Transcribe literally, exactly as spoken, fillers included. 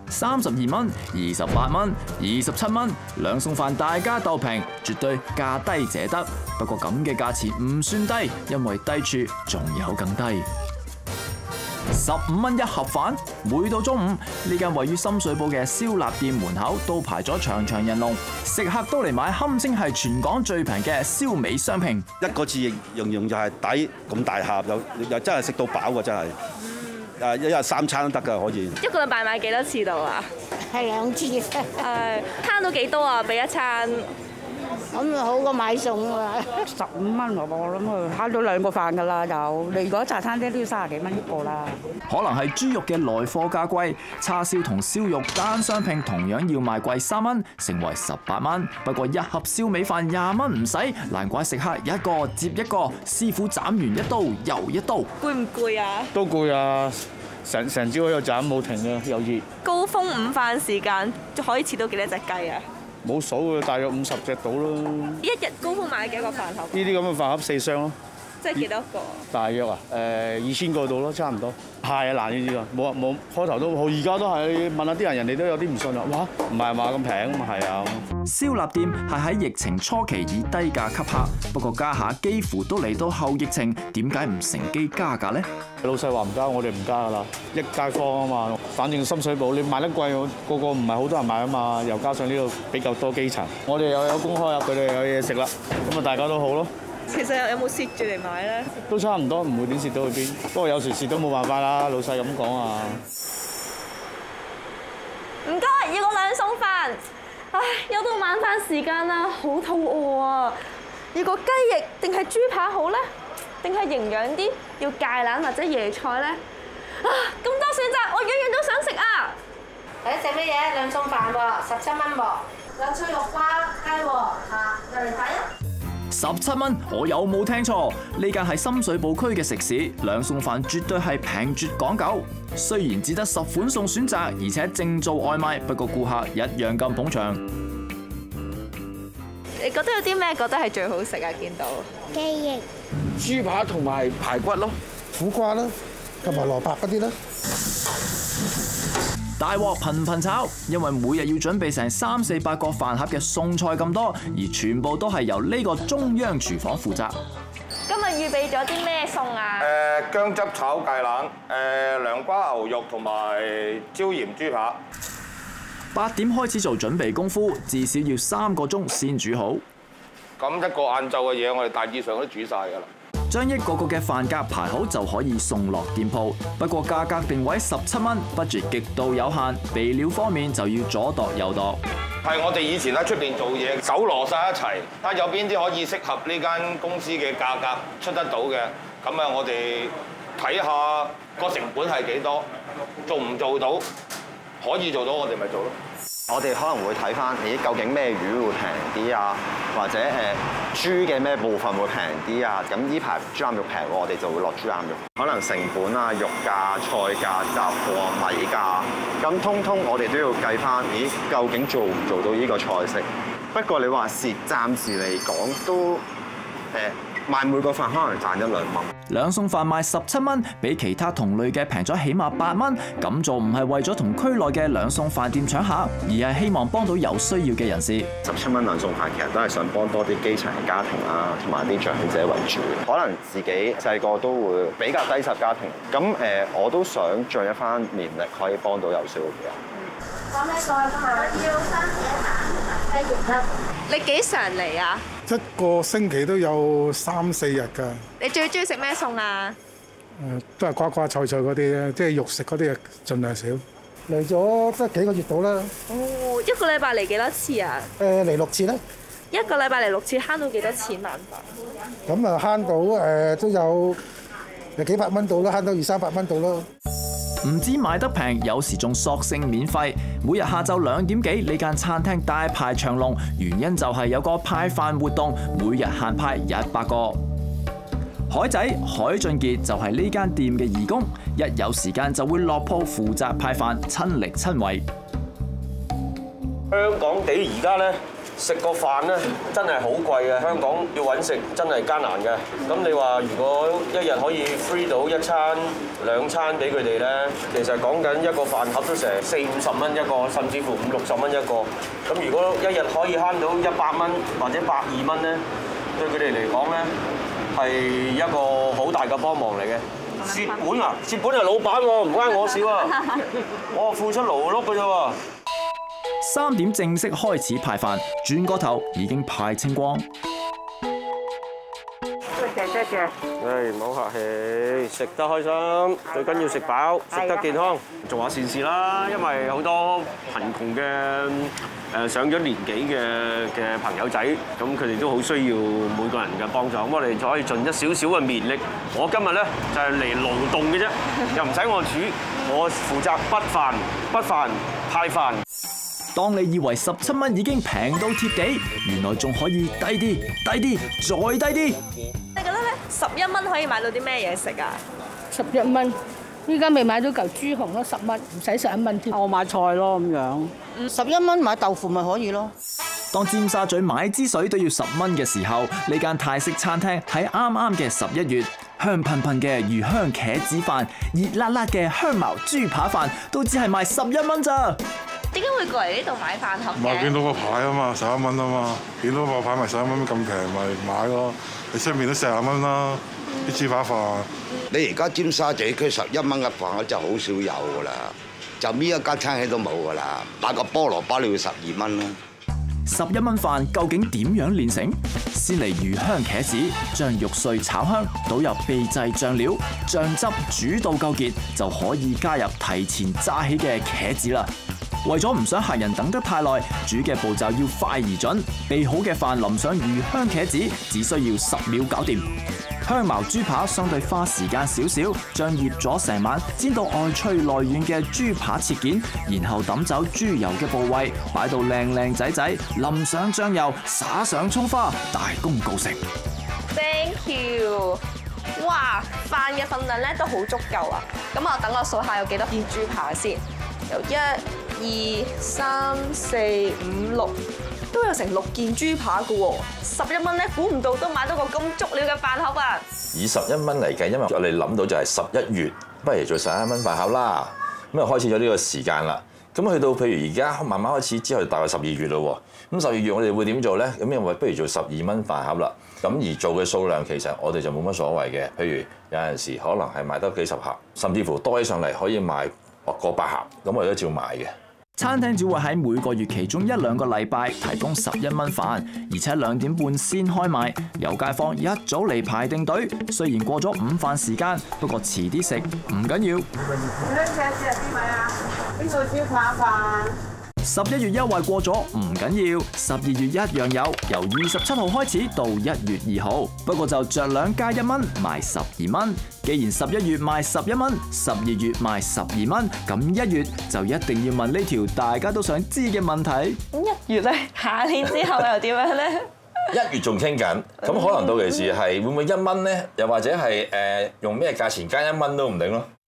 三十二蚊、二十八蚊、二十七蚊，兩餸飯大家鬥平，絕對價低者得。不過咁嘅價錢唔算低，因為低處仲有更低。十五蚊一盒飯，每到中午呢間位於深水埗嘅燒臘店門口都排咗長長人龍，食客都嚟買，堪稱係全港最平嘅燒味雙拼。 一個字形容就係抵，咁大盒又又真係食到飽喎，真係。誒一日三餐都得㗎，可以。 一個禮拜買幾多次到啊？ 係兩次。誒慳到幾多啊？俾一餐。 咁好過買餸啊！ 十五蚊我諗啊，慳到兩個飯㗎啦又。你如果茶餐廳都要三十幾蚊一個啦。 可能係豬肉嘅來貨價貴，叉燒同燒肉單雙拼同樣要賣貴三蚊，成為十八蚊。不過一盒燒味飯廿蚊唔使，難怪食客一個接一個，師傅斬完一刀又一刀。 攰唔攰啊？ 都攰啊！成成朝喺度斬冇停啊，又熱。 高峰午飯時間可以切到幾多隻雞啊？ 冇數嘅，大約五十隻到咯。 一日高峰買幾個飯盒？ 呢啲咁嘅飯盒四箱咯。 即係幾多個？ 大約啊，誒二千個到咯，差唔多。係啊，難呢啲㗎，冇冇開頭都好，而家都係問下啲人，人哋都有啲唔信啊。哇，唔係嘛咁平嘛，係啊。 燒臘店係喺疫情初期以低價吸客，不過家下幾乎都嚟到後疫情，點解唔乘機加價呢？ 老細話唔加，我哋唔加㗎啦。一街坊啊嘛，反正深水埗你賣得貴，個個唔係好多人買啊嘛，又加上呢度比較多基層，我哋又有公開啊，佢哋有嘢食啦，咁啊大家都好咯。 其實有冇蝕住嚟買咧？ 都差唔多，唔會點蝕到去邊。不過有時蝕都冇辦法啦，老細咁講啊。 唔該，要個兩餸飯。唉，又到晚飯時間啦，好肚餓啊！要個雞翼定係豬扒好咧？定係營養啲，要芥蘭或者椰菜咧？啊，咁多選擇，我樣樣都想食啊！ 誒食乜嘢？兩餸飯喎，十七蚊喎。兩菜肉花雞喎，嚇，入嚟睇啊！ 十七蚊，我有冇聽錯？呢間係深水埗區嘅食肆，兩餸飯絕對係平絕講究。雖然只得十款餸選擇，而且正做外賣，不過顧客一樣咁捧場。 你覺得有啲咩覺得係最好食啊？見到雞翼、 豬扒同埋排骨咯，苦瓜啦，同埋蘿蔔嗰啲啦。 大鑊頻頻炒，因為每日要準備成三四百個飯盒嘅餸菜咁多，而全部都係由呢個中央廚房負責。 今日預備咗啲咩餸啊？ 誒薑汁炒芥蘭，誒涼瓜牛肉同埋椒鹽豬扒。 八點開始做準備功夫，至少要三個鐘先煮好。 咁一個晏晝嘅嘢，我哋大致上都煮晒㗎啦。 將一個個嘅飯格排好就可以送落店鋪，不過價格定位十七蚊，budget極度有限，備料方面就要左度右度。 係我哋以前喺出邊做嘢，搜羅晒一齊，睇有邊啲可以適合呢間公司嘅價格出得到嘅，咁啊我哋睇下個成本係幾多，做唔做到，可以做到我哋咪做咯。 我哋可能會睇翻，咦究竟咩魚會平啲啊？或者誒豬嘅咩部分會平啲啊？咁呢排豬腩肉平，我哋就會落豬腩肉。可能成本啊、肉價、菜價、雜貨、米價，咁通通我哋都要計翻，咦究竟做唔做到呢個菜式？不過你話蝕，暫時嚟講都誒賣每個飯可能賺一兩蚊。 兩餸飯賣十七蚊，比其他同類嘅平咗起碼八蚊。咁做唔係為咗同區內嘅兩餸飯店搶客，而係希望幫到有需要嘅人士。 十七蚊兩餸飯其實都係想幫多啲基層嘅家庭啦，同埋啲長者為主。可能自己細個都會比較低收入家庭，咁誒我都想盡一番綿力，可以幫到有需要嘅人。 講呢個㗎嘛，要三隻蛋雞翼粒。 你幾常嚟啊？ 一個星期都有三四日㗎。 你最中意食咩餸啊？ 誒，都係瓜瓜菜菜嗰啲咧，即係肉食嗰啲，盡量少。嚟咗得幾個月到啦。 哦，一個禮拜嚟幾多次啊？ 誒，嚟六次啦。 一個禮拜嚟六次，慳到幾多錢晚飯？ 咁啊，慳到誒都有誒幾百蚊到啦，慳到二三百蚊到咯。 唔止買得平，有時仲索性免費。每日下晝兩點幾，呢間餐廳大排長龍，原因就係有個派飯活動，每日限派一百個。海仔海俊傑就係呢間店嘅義工，一有時間就會落鋪負責派飯，親力親為。 香港地而家咧食個飯咧真係好貴嘅，香港要揾食真係艱難嘅。咁你話如果一日可以 free 到一餐兩餐俾佢哋咧，其實講緊一個飯盒都成四五十蚊一個，甚至乎五六十蚊一個。咁如果一日可以慳到一百蚊或者百二蚊咧，對佢哋嚟講咧係一個好大嘅幫忙嚟嘅。蝕本啊！蝕本係老闆喎，唔關我事喎。我付出勞碌嘅啫喎。 三點正式開始派飯，轉個頭已經派清光。 多謝多謝。誒，唔好客氣，食得開心，最緊要食飽，食得健康，做下善事啦。因為好多貧窮嘅誒上咗年紀嘅嘅朋友仔，咁佢哋都好需要每個人嘅幫助。咁我哋就可以盡一少少嘅綿力。我今日咧就係嚟勞動嘅啫，又唔使我煮，我負責畢飯、畢飯、派飯。 當你以為十七蚊已經平到貼地，原來仲可以低啲、低啲、再低啲。 你覺得咧，十一蚊可以買到啲咩嘢食啊？ 十一蚊，依家未買到嚿豬紅咯，十蚊，唔使十一蚊添。 我買菜咯咁樣， 十一蚊買豆腐咪可以咯。 當尖沙咀買支水都要十蚊嘅時候，呢間泰式餐廳喺啱啱嘅十一月，香噴噴嘅魚香茄子飯、熱辣辣嘅香茅豬扒飯，都只係賣十一蚊咋。 點解會過嚟呢度買飯盒嘅？ 咪見到個牌啊嘛，十一蚊啊嘛，見到個牌咪十一蚊咁平咪買咯。你出面都四十蚊啦，啲豬扒飯。 你而家尖沙咀區十一蚊嘅飯盒就好少有㗎啦，就邊一間餐廳都冇㗎啦。買個菠蘿包你要十二蚊啦。 十一蚊飯究竟點樣煉成？先嚟魚香茄子，將肉碎炒香，倒入秘製醬料，醬汁煮到夠結，就可以加入提前炸起嘅茄子啦。為咗唔想客人等得太耐，煮嘅步驟要快而準。備好嘅飯淋上魚香茄子，只需要十秒搞掂。香茅豬扒相對花時間少少，將醃咗成晚煎到外脆內軟嘅豬扒切件，然後抌走豬油嘅部位，擺到靚靚仔仔，淋上醬油，灑上葱花，大功告成。 Thank you。哇，飯嘅份量咧都好足夠啊！咁我等我數下有幾多件豬扒先，有一、二、三、四、五、六，都有成六件豬扒㗎喎。十一蚊咧，估唔到都買到個咁足料嘅飯盒啊！ 以十一蚊嚟計，因為我哋諗到就係十一月，不如做十一蚊飯盒啦。咁啊開始咗呢個時間啦。咁去到譬如而家慢慢開始之後，大概十二月咯喎。咁十二月我哋會點做咧？咁因為不如做十二蚊飯盒啦。咁而做嘅數量其實我哋就冇乜所謂嘅。譬如有陣時可能係賣得幾十盒，甚至乎多起上嚟可以賣過百盒，咁我哋都照賣嘅。 餐廳只會喺每個月其中一兩個禮拜提供十一蚊飯，而且兩點半先開賣，有街坊一早嚟排定隊。雖然過咗午飯時間，不過遲啲食唔緊要。 兩隻隻邊位啊？邊個豬扒飯？ 十一月優惠過咗唔緊要，十二月一樣有，由二十七號開始到一月二號。不過就着兩加一蚊，賣十二蚊。既然十一月賣十一蚊，十二月賣十二蚊，咁一月就一定要問呢條大家都想知嘅問題。 一月咧，下年之後又點樣咧？ 一月仲傾緊，咁可能到期時係會唔會一蚊咧？又或者係誒用咩價錢加一蚊都唔定咯。